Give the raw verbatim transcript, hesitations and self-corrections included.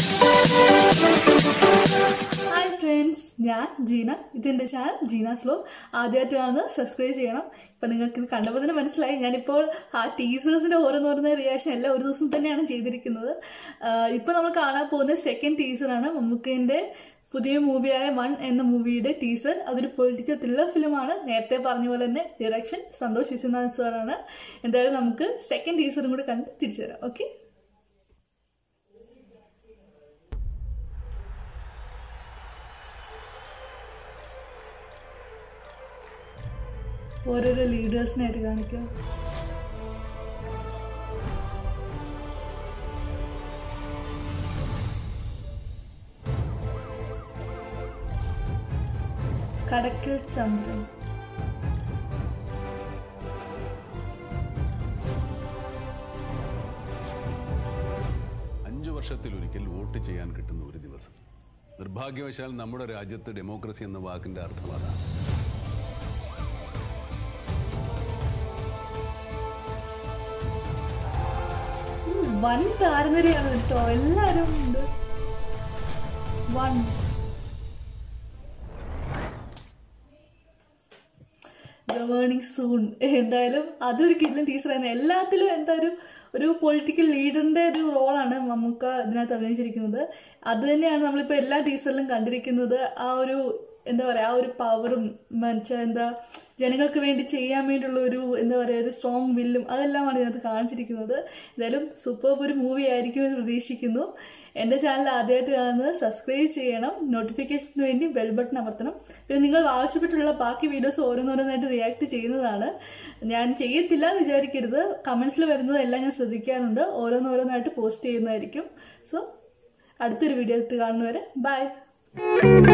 Hi friends, ഞാൻ ജീന. ഇതെന്റെ channel ജീനാസ് vlog. ആദ്യമായിട്ട് കാണുന്നത് സബ്സ്ക്രൈബ് ചെയ്യണം. ഇപ്പം നിങ്ങൾക്ക് ഇത് കണ്ടപ്പോൾ തന്നെ മനസ്സിലായി ഞാനിപ്പോൾ ആ ടീസേഴ്സിന്റെ ഓരോന്നോരോന്ന റിയാക്ഷൻ എല്ലാം ഒരു ദിവസം തന്നെയാണ് ചെയ്തിരിക്കുന്നത്. ഇപ്പം നമ്മൾ കാണാൻ പോകുന്ന സെക്കൻഡ് ടീസറാണ് മമ്മൂക്കേന്റെ പുതിയ മൂവിയായ വൺ എന്ന മൂവിയുടെ ടീസർ. അതൊരു പൊളിറ്റിക്കൽ ത്രില്ലർ ഫിലിമാണ്. നേരത്തെ പറഞ്ഞ പോലെ തന്നെ ഡയറക്ഷൻ സന്തോഷ് വിശ്വനാഥ് സാറാണ്. എന്തായാലും നമുക്ക് സെക്കൻഡ് ടീസറും കൂടി കണ്ട് തിരിച്ചു തരാം. ഓക്കെ, ഓരോരോ ലീഡേഴ്സിനായിട്ട് കാണിക്കാം. കടക്കൽ ചന്ദ്രൻ, അഞ്ചു വർഷത്തിലൊരിക്കൽ വോട്ട് ചെയ്യാൻ കിട്ടുന്ന ഒരു ദിവസം. നിർഭാഗ്യവശാൽ നമ്മുടെ രാജ്യത്ത് ഡെമോക്രസി എന്ന വാക്കിന്റെ അർത്ഥം അതാണ്. വൻ താരനിരയാണ് കേട്ടോ, എല്ലാരും ഉണ്ട്. One governing soon. എന്തായാലും അതൊരു കിഡ്ലൻ ടീച്ചറായിരുന്നു. എല്ലാത്തിലും എന്തായാലും ഒരു പൊളിറ്റിക്കൽ ലീഡറിന്റെ ഒരു റോളാണ് മമ്മൂക്ക ഇതിനകത്ത് അഭിനയിച്ചിരിക്കുന്നത്. അത് തന്നെയാണ് നമ്മളിപ്പോൾ എല്ലാ ടീച്ചറിലും കണ്ടിരിക്കുന്നത്. ആ ഒരു എന്താ പറയുക, ആ ഒരു പവറും മറ്റേ എന്താ ജനങ്ങൾക്ക് വേണ്ടി ചെയ്യാൻ വേണ്ടിയുള്ള ഒരു എന്താ പറയുക ഒരു സ്ട്രോങ് വില്ലും അതെല്ലാമാണ് ഇതിനകത്ത് കാണിച്ചിരിക്കുന്നത്. എന്തായാലും സൂപ്പർ ഒരു മൂവി ആയിരിക്കും എന്ന് പ്രതീക്ഷിക്കുന്നു. എൻ്റെ ചാനൽ ആദ്യമായിട്ട് കാണുന്നത് സബ്സ്ക്രൈബ് ചെയ്യണം, നോട്ടിഫിക്കേഷന് വേണ്ടി ബെൽ ബട്ടൺ അമർത്തണം. പിന്നെ നിങ്ങൾ ആവശ്യപ്പെട്ടുള്ള ബാക്കി വീഡിയോസ് ഓരോന്നോരോന്നായിട്ട് റിയാക്ട് ചെയ്യുന്നതാണ്. ഞാൻ ചെയ്യത്തില്ല എന്ന് വിചാരിക്കരുത്. കമൻസിൽ വരുന്നതെല്ലാം ഞാൻ ശ്രദ്ധിക്കാറുണ്ട്. ഓരോന്നോരോന്നായിട്ട് പോസ്റ്റ് ചെയ്യുന്നതായിരിക്കും. സോ അടുത്തൊരു വീഡിയോ കാണുന്നവരെ ബൈ.